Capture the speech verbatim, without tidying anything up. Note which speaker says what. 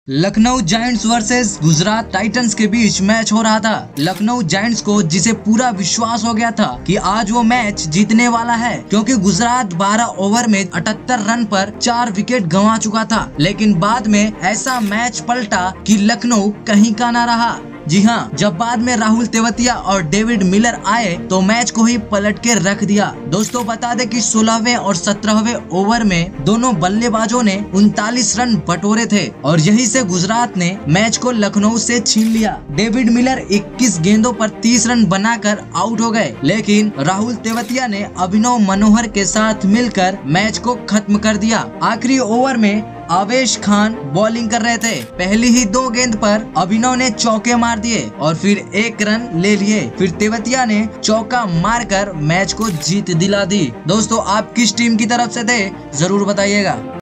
Speaker 1: Lucknow Giants versus Gujarat Titans के बीच match हो रहा था। लखनऊ जायंट्स को जिसे पूरा विश्वास हो गया था कि आज वो मैच जीतने वाला है, क्योंकि गुजरात बारह ओवर में अठहत्तर रन पर चार विकेट गंवा चुका था। लेकिन बाद में ऐसा मैच पलटा कि लखनऊ कहीं का ना रहा। जी हाँ, जब बाद में राहुल तेवतिया और डेविड मिलर आए तो मैच को ही पलट के रख दिया। दोस्तों बता दें कि सोलहवें और सत्रहवें ओवर में दोनों बल्लेबाजों ने उनतालीस रन बटोरे थे और यही से गुजरात ने मैच को लखनऊ से छीन लिया। डेविड मिलर इक्कीस गेंदों पर तीस रन बनाकर आउट हो गए, लेकिन राहुल तेवतिया ने अभिनव मनोहर के साथ मिलकर मैच को खत्म कर दिया। आखिरी ओवर में आवेश खान बॉलिंग कर रहे थे। पहली ही दो गेंद पर अभिनव ने चौके मार दिए और फिर एक रन ले लिए। फिर तेवतिया ने चौका मारकर मैच को जीत दिला दी। दोस्तों आप किस टीम की तरफ से थे जरूर बताइएगा।